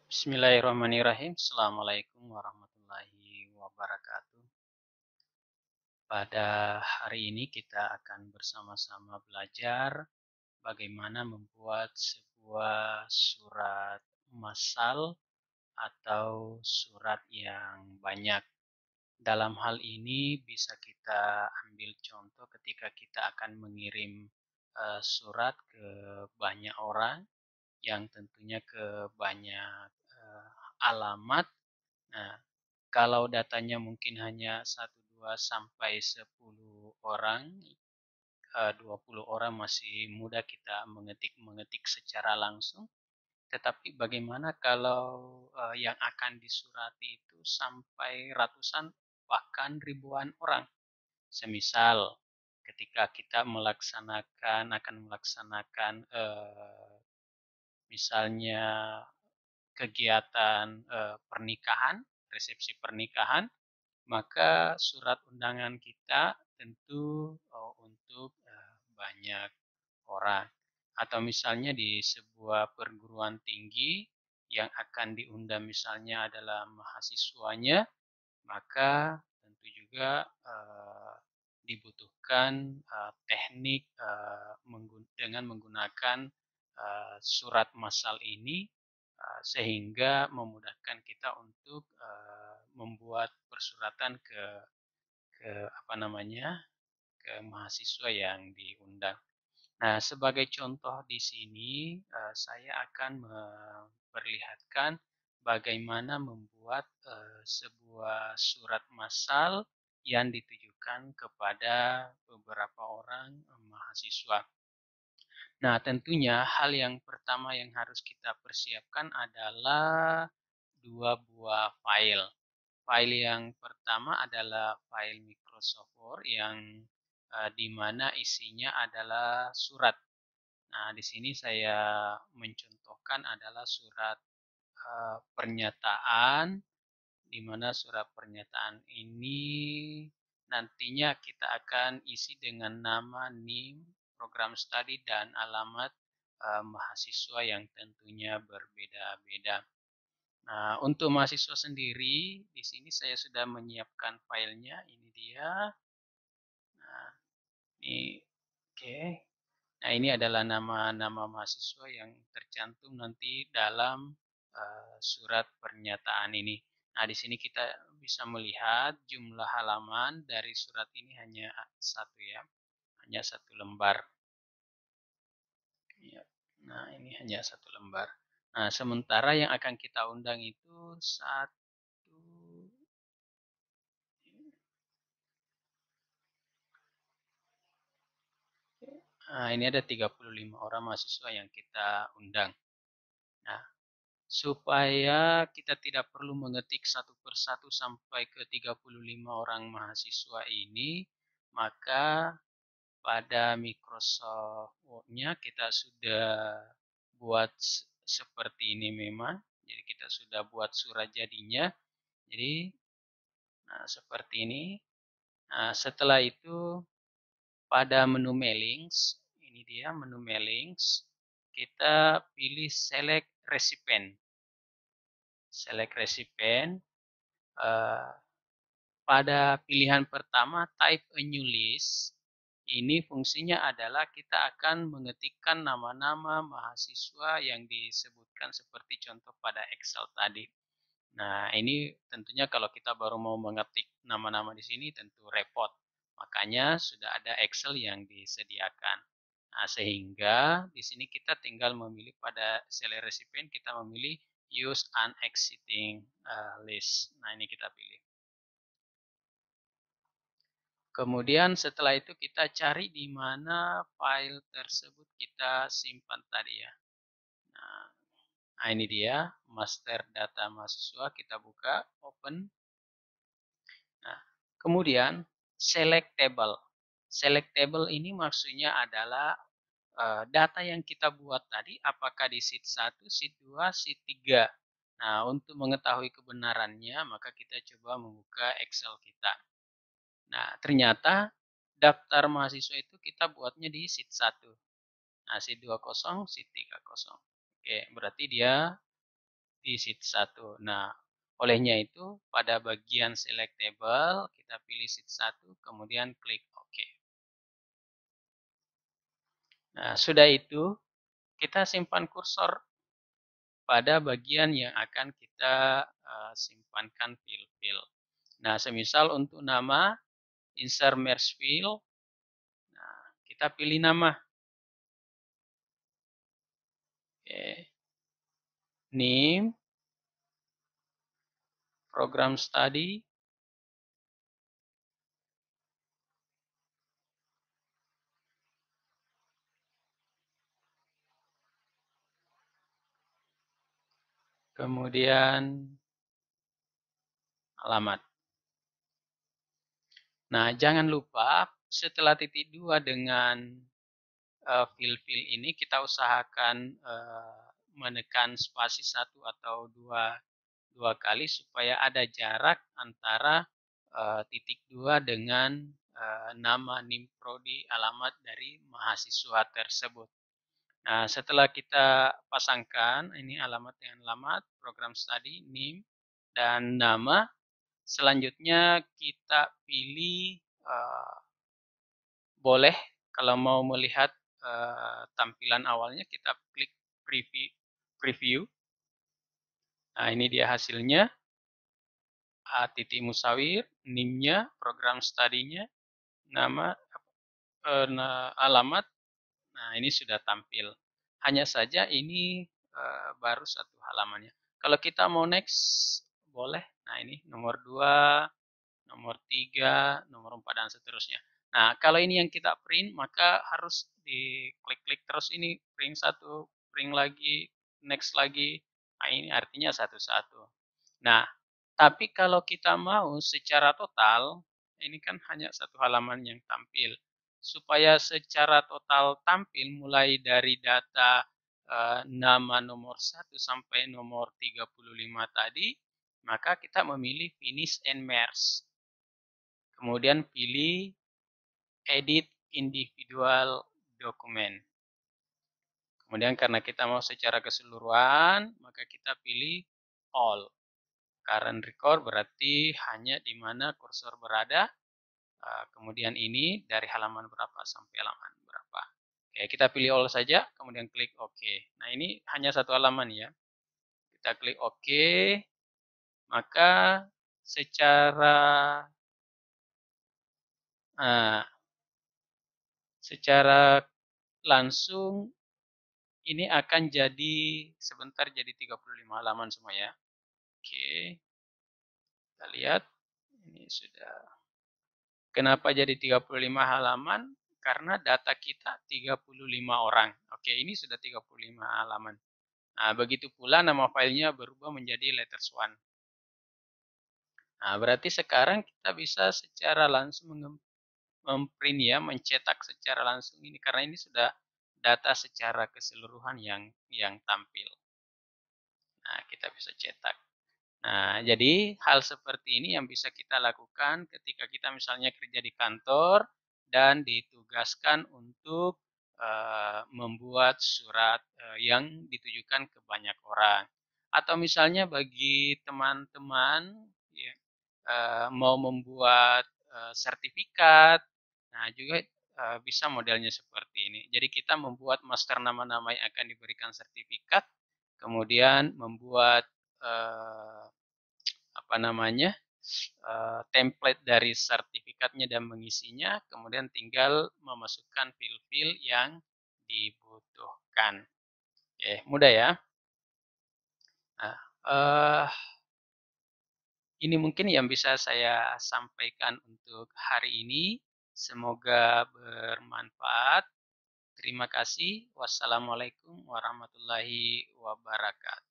Bismillahirrahmanirrahim. Assalamualaikum warahmatullahi wabarakatuh. Pada hari ini kita akan bersama-sama belajar bagaimana membuat sebuah surat massal atau surat yang banyak. Dalam hal ini bisa kita ambil contoh ketika kita akan mengirim surat ke banyak orang yang tentunya ke banyak alamat. Nah, kalau datanya mungkin hanya 1, 2, sampai 10 orang, 20 orang masih mudah kita mengetik secara langsung. Tetapi bagaimana kalau yang akan disurati itu sampai ratusan bahkan ribuan orang? Semisal ketika kita akan melaksanakan misalnya kegiatan pernikahan, resepsi pernikahan, maka surat undangan kita tentu untuk banyak orang. Atau misalnya di sebuah perguruan tinggi yang akan diundang misalnya adalah mahasiswanya, maka tentu juga dibutuhkan teknik dengan menggunakan surat massal ini sehingga memudahkan kita untuk membuat persuratan ke apa namanya ke mahasiswa yang diundang. Nah, sebagai contoh di sini saya akan memperlihatkan bagaimana membuat sebuah surat massal yang ditujukan kepada beberapa orang mahasiswa. Nah, tentunya hal yang pertama yang harus kita persiapkan adalah dua buah file. File yang pertama adalah file Microsoft Word yang di mana isinya adalah surat. Nah, di sini saya mencontohkan adalah surat pernyataan, di mana surat pernyataan ini nantinya kita akan isi dengan nama, NIM, program studi, dan alamat mahasiswa yang tentunya berbeda-beda. Nah, untuk mahasiswa sendiri, di sini saya sudah menyiapkan filenya. Ini dia. Nah, ini oke. Nah, ini adalah nama-nama mahasiswa yang tercantum nanti dalam surat pernyataan ini. Nah, di sini kita bisa melihat jumlah halaman dari surat ini hanya satu ya, hanya satu lembar. Nah, ini hanya satu lembar. Nah, sementara yang akan kita undang itu satu. Nah, ini ada 35 orang mahasiswa yang kita undang. Nah, supaya kita tidak perlu mengetik satu persatu sampai ke 35 orang mahasiswa ini, maka pada Microsoft Word-nya kita sudah buat seperti ini memang. Jadi kita sudah buat surat jadinya. Jadi nah, seperti ini. Nah, setelah itu pada menu mailings, ini dia menu mailings, kita pilih select recipient. Select recipient. Pada pilihan pertama type a new list, ini fungsinya adalah kita akan mengetikkan nama-nama mahasiswa yang disebutkan seperti contoh pada Excel tadi. Nah, ini tentunya kalau kita baru mau mengetik nama-nama di sini tentu repot. Makanya sudah ada Excel yang disediakan. Nah, sehingga di sini kita tinggal memilih pada select recipient, kita memilih use an existing list. Nah, ini kita pilih. Kemudian setelah itu kita cari di mana file tersebut kita simpan tadi ya. Nah, ini dia master data mahasiswa, kita buka, open. Nah, kemudian select table. Select table ini maksudnya adalah data yang kita buat tadi apakah di sheet 1, sheet 2, sheet 3. Nah, untuk mengetahui kebenarannya maka kita coba membuka Excel kita. Nah, ternyata daftar mahasiswa itu kita buatnya di sheet 1. Nah, sheet 2 kosong, sheet 3 kosong. Oke, berarti dia di sheet 1. Nah, olehnya itu pada bagian selectable kita pilih sheet 1 kemudian klik OK. Nah, sudah itu kita simpan kursor pada bagian yang akan kita simpankan fill. Nah, semisal untuk nama insert merge fill, nah, kita pilih nama. Oke. Name, program study, kemudian alamat. Nah, jangan lupa setelah titik 2 dengan fill ini kita usahakan menekan spasi 1 atau 2 kali supaya ada jarak antara titik 2 dengan nama NIM prodi alamat dari mahasiswa tersebut. Nah, setelah kita pasangkan ini alamat dengan alamat, program study, NIM, dan nama, selanjutnya kita pilih boleh kalau mau melihat tampilan awalnya kita klik preview. Nah, ini dia hasilnya. Titik musawir, NIM-nya, program study-nya, nama, alamat. Nah, ini sudah tampil. Hanya saja ini baru satu halamannya. Kalau kita mau next, boleh. Nah, ini nomor 2, nomor 3, nomor 4, dan seterusnya. Nah, kalau ini yang kita print, maka harus diklik-klik terus ini, print satu, print lagi, next lagi. Nah, ini artinya satu-satu. Nah, tapi kalau kita mau secara total, ini kan hanya satu halaman yang tampil. Supaya secara total tampil mulai dari data nama nomor 1 sampai nomor 35 tadi, maka kita memilih finish and merge. Kemudian pilih edit individual document. Kemudian karena kita mau secara keseluruhan, maka kita pilih all. Current record berarti hanya di mana kursor berada. Kemudian ini dari halaman berapa sampai halaman berapa. Oke, kita pilih all saja, kemudian klik OK. Nah, ini hanya satu halaman ya. Kita klik OK, maka secara langsung ini akan jadi sebentar jadi 35 halaman semua ya. Oke. Kita lihat ini sudah. Kenapa jadi 35 halaman? Karena data kita 35 orang. Oke, ini sudah 35 halaman. Nah, begitu pula nama filenya berubah menjadi letters one. Nah, berarti sekarang kita bisa secara langsung memprint ya, mencetak secara langsung ini karena ini sudah data secara keseluruhan yang tampil. Nah, kita bisa cetak. Nah, jadi hal seperti ini yang bisa kita lakukan ketika kita misalnya kerja di kantor dan ditugaskan untuk membuat surat yang ditujukan ke banyak orang. Atau misalnya bagi teman-teman ya, mau membuat sertifikat, nah juga bisa modelnya seperti ini. Jadi kita membuat master nama-nama yang akan diberikan sertifikat, kemudian membuat template dari sertifikatnya dan mengisinya, kemudian tinggal memasukkan fill-fill yang dibutuhkan. Oke, mudah ya. Nah, ini mungkin yang bisa saya sampaikan untuk hari ini. Semoga bermanfaat. Terima kasih. Wassalamualaikum warahmatullahi wabarakatuh.